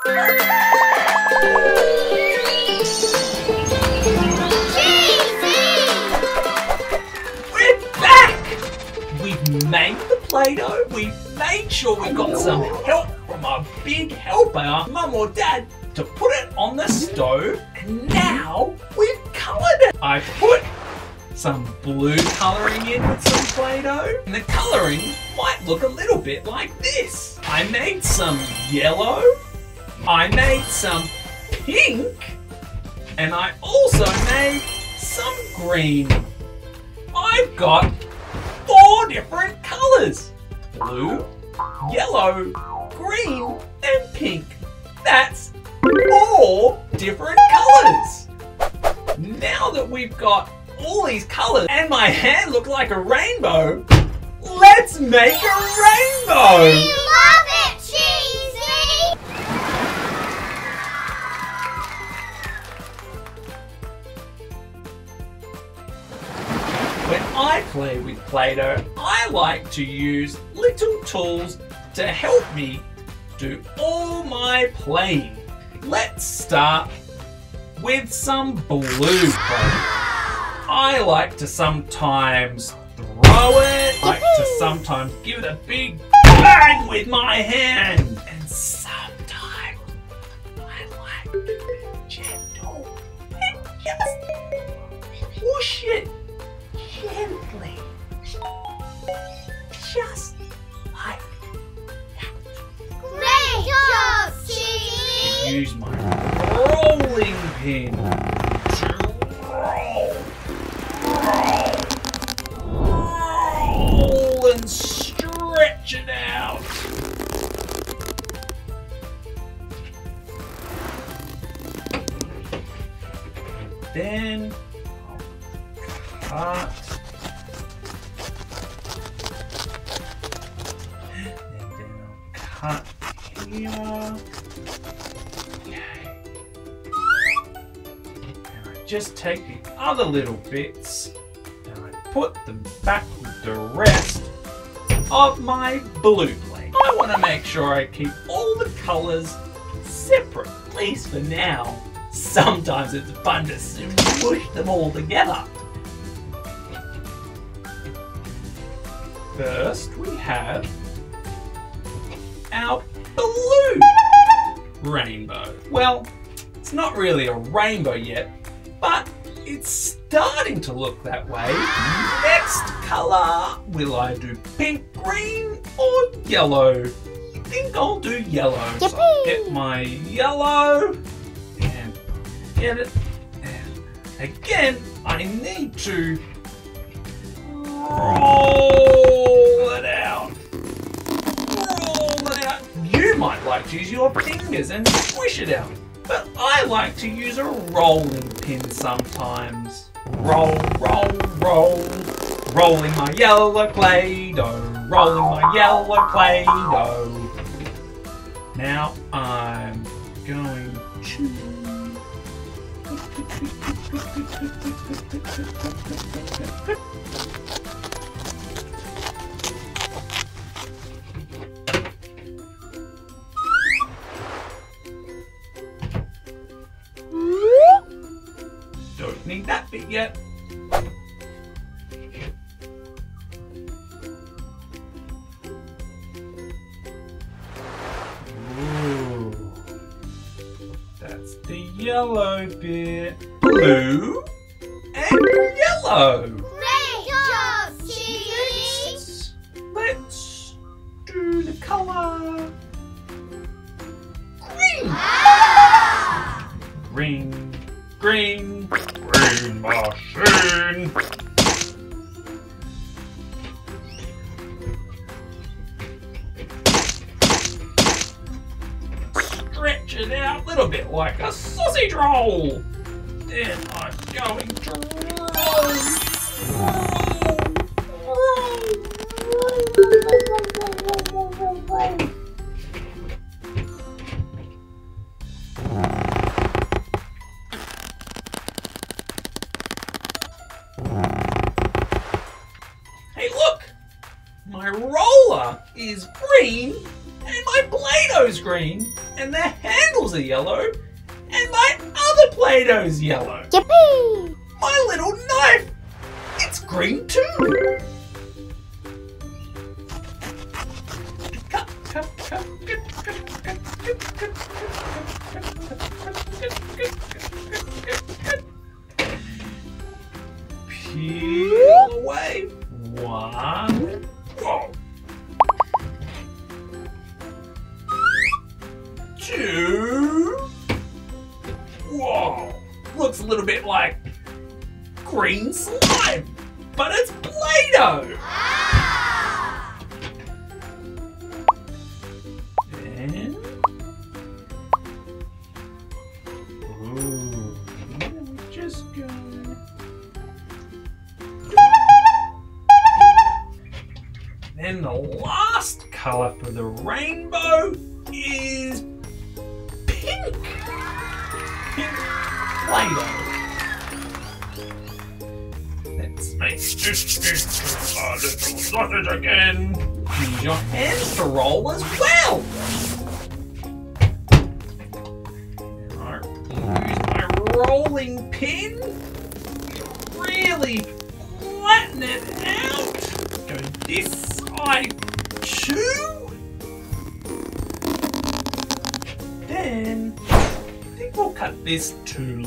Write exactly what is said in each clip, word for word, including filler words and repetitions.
We're back! We've made the Play-Doh, we've made sure we got some help from our big helper, Mum or Dad, to put it on the stove, and now we've coloured it. I put some blue colouring in with some Play-Doh, and the colouring might look a little bit like this. I made some yellow, I made some pink, and I also made some green. I've got four different colours: blue, yellow, green, and pink. That's four different colours. Now that we've got all these colours and my hand looks like a rainbow, let's make a rainbow! We love it, Cheeezy! When I play with Play-Doh, I like to use little tools to help me do all my playing. Let's start with some blue Play-Doh. I like to sometimes throw it, I like to sometimes give it a big bang with my hand, and sometimes I like to be gentle and just push it gently, just like that. Great job, Cheeezy! Use my rolling pin to roll, roll, roll and stretch it out. Then I'll cut. And then I'll cut here. Just take the other little bits and I put them back with the rest of my blue plate. I want to make sure I keep all the colours separate, at least for now. Sometimes it's fun to smush them all together. First we have our blue rainbow. Well, it's not really a rainbow yet, but it's starting to look that way. Next colour, will I do pink, green, or yellow? I think I'll do yellow. So I'll get my yellow and get it. And again, I need to roll it out. Roll it out. You might like to use your fingers and squish it out, but I like to use a rolling pin sometimes. Roll, roll, roll. Rolling my yellow Play-Doh. Rolling my yellow Play-Doh. Now I'm going to... Don't need that bit yet. Ooh, that's the yellow bit. Blue and yellow. Great job, Cheeezy! Let's do the colour green. Ah! Green, green, green machine. Stretch it out a little bit like a sausage roll. Then I'm going to roll, roll, roll, roll, roll, roll, roll. Hey, look! My roller is green and my Play-Doh's green. and the handles are yellow, and my other Play-Doh's yellow. Yippee! My little knife, it's green too. Cut, cut, cut, cut, cut, cut, cut, cut, cut. Peel away. One. Whoa. Two. Whoa. Looks a little bit like green slime, but it's Play-Doh. Ah! Then, ooh, just go. Then the last color for the rainbow is pink. Pink Play-Doh. Let's make this a little sausage again. Use your hands to roll as well. Use my rolling pin. Really flatten it out. Go this side too. Then I think we'll cut this too.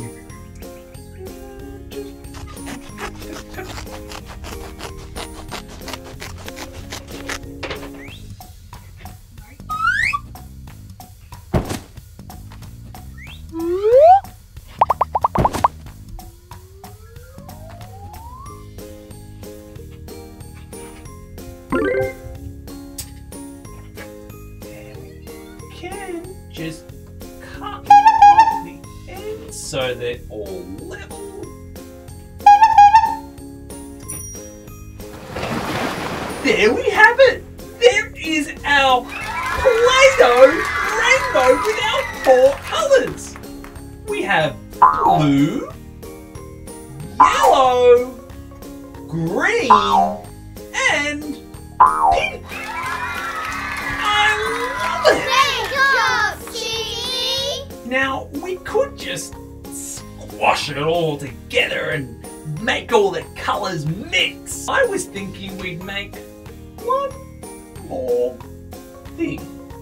Can just cut off the ends so they're all level. There we have it! There is our Play-Doh rainbow with our four colours. We have blue, yellow, green, and pink. I love it! Great job, Cheeezy! Now, we could just squash it all together and make all the colours mix. I was thinking we'd make one more thing.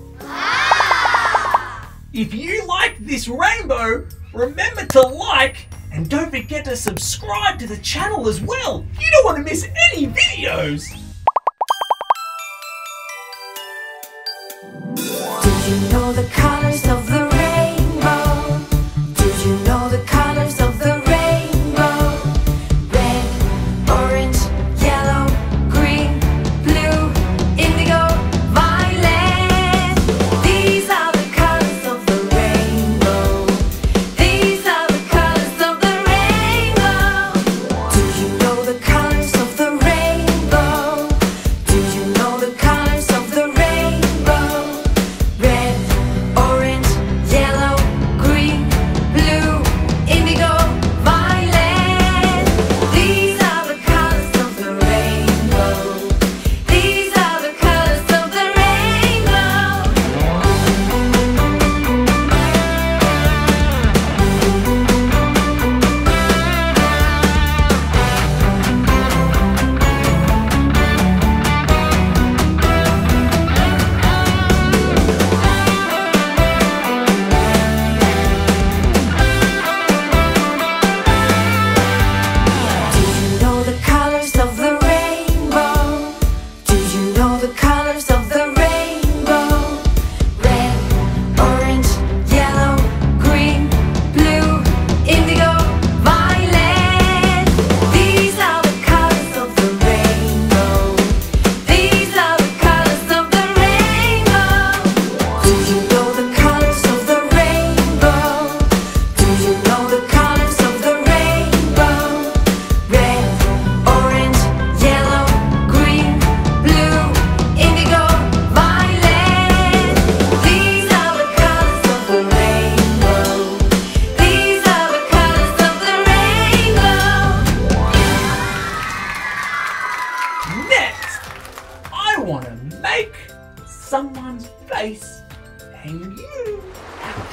Ah! If you like this rainbow, remember to like and don't forget to subscribe to the channel as well. You don't want to miss any videos. Did you know the colors of the rainbow? Did you know the colors of the rainbow? Red, orange, yellow, green, blue, indigo, violet. These are the colors of the rainbow. These are the colors of the rainbow. Do you know the colors of the rainbow?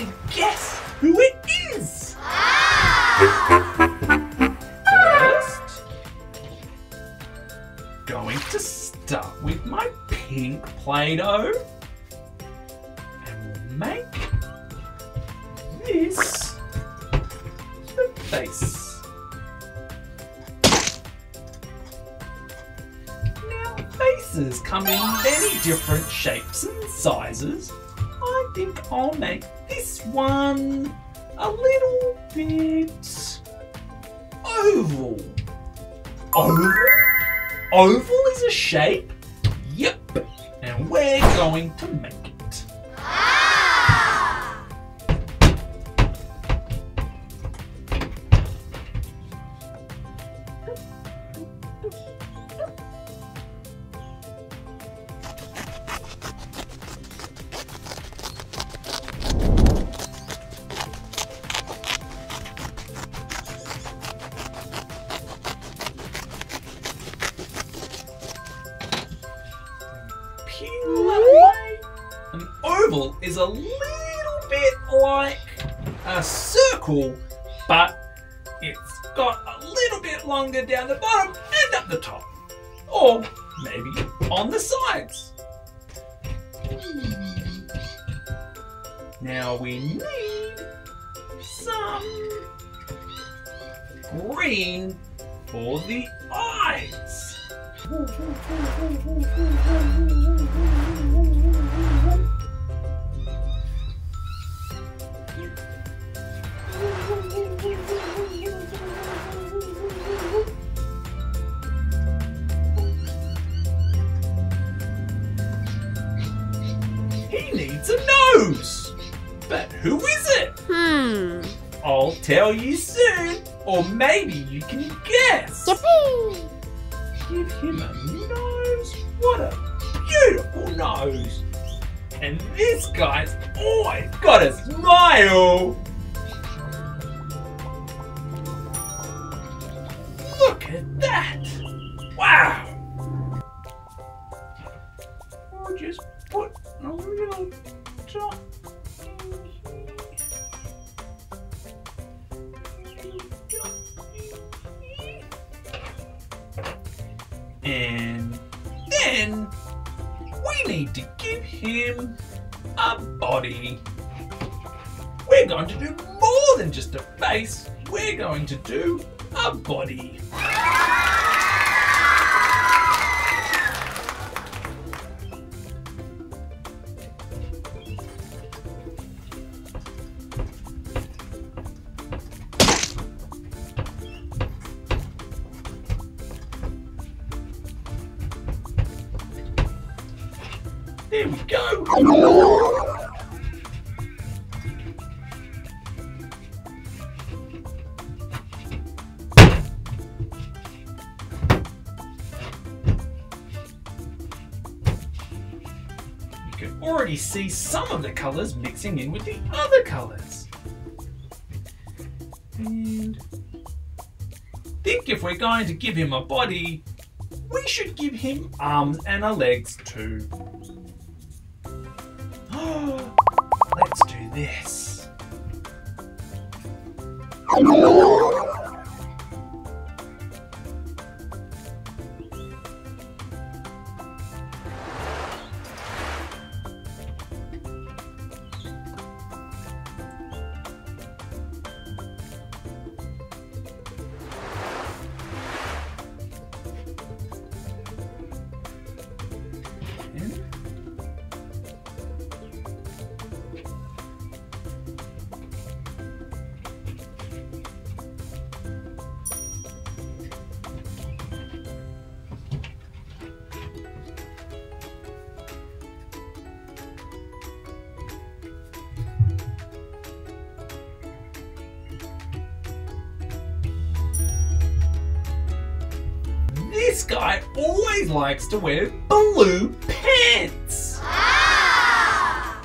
to guess who it is. First, going to start with my pink Play-Doh. And we'll make this the face. Now, faces come in many different shapes and sizes. I think I'll make this one a little bit oval. Oval? Oval is a shape? Yep. And we're going to make it. An oval is a little bit like a circle, but it's got a little bit longer down the bottom and up the top, or maybe on the sides. Now we need some green for the eyes. He needs a nose, but who is it? Hmm. I'll tell you soon, or maybe you can guess. Yippee! Give him a nose. What a beautiful nose. And this guy's always got a smile. Look at that. Wow. I'll just put a little dot in here. And then we need to give him a body. We're going to do more than just a face. We're going to do a body. There we go. You can already see some of the colours mixing in with the other colours. And I think if we're going to give him a body, we should give him arms and a legs too. Let's do this. This guy always likes to wear blue pants. Ah!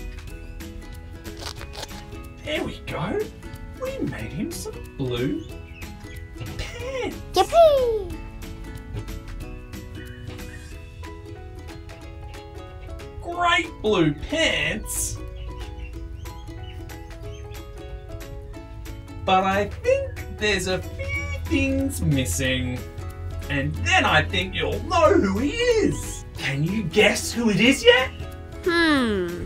There we go. We made him some blue pants. Yippee! Great blue pants. But I think there's a few things missing. And then I think you'll know who he is. Can you guess who it is yet? Hmm.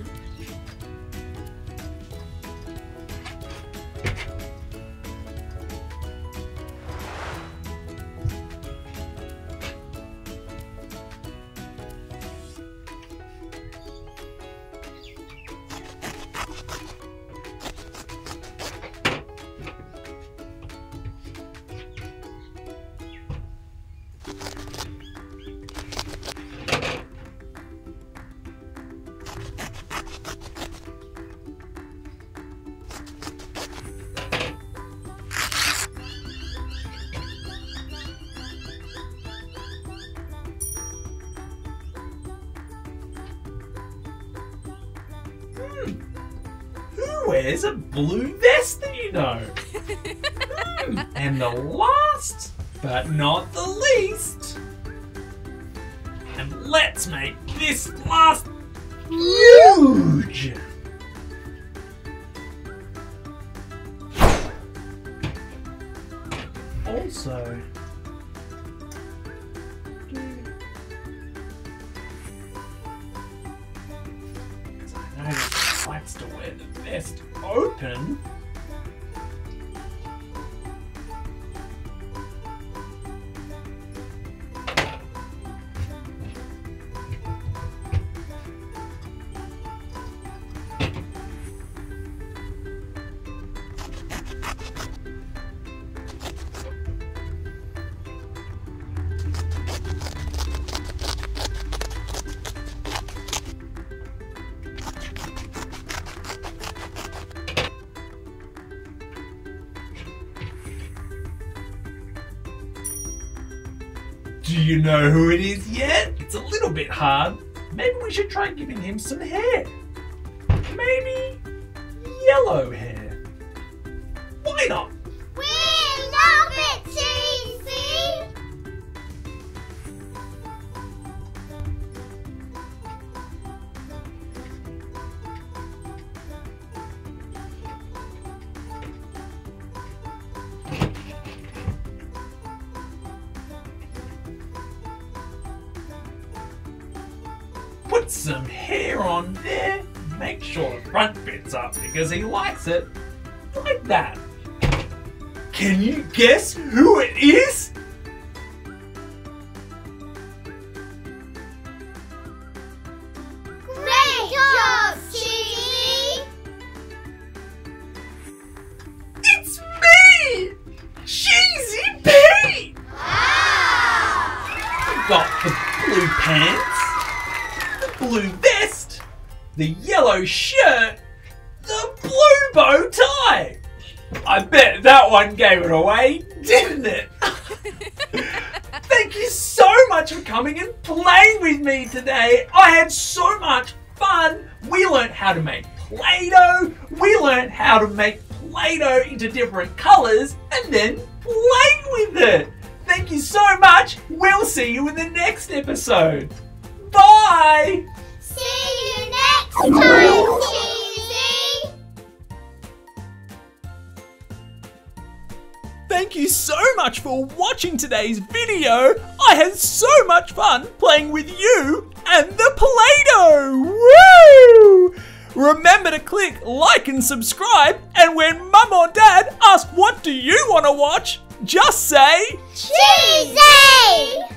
Who wears a blue vest that you know? Hmm, and the last, but not the least. And let's make this last huge. Also, because I know he likes to wear the vest open. Do you know who it is yet? It's a little bit hard. Maybe we should try giving him some hair. Maybe yellow hair. Why not? We love it, Cheeezy! Put some hair on there. Make sure the front bit's up because he likes it like that. Can you guess who it is? Great job, Cheeezy! It's me! Cheeezy Pete! Wow! I've got the blue pants, the blue vest, the yellow shirt, the blue bow tie. I bet that one gave it away, didn't it? Thank you so much for coming and playing with me today. I had so much fun. We learned how to make Play-Doh. We learned how to make Play-Doh into different colors and then play with it. Thank you so much. We'll see you in the next episode. Bye. See you next time, Cheeezy! Thank you so much for watching today's video. I had so much fun playing with you and the Play-Doh. Woo! Remember to click like and subscribe, and when Mum or Dad ask what do you want to watch, just say Cheeezy!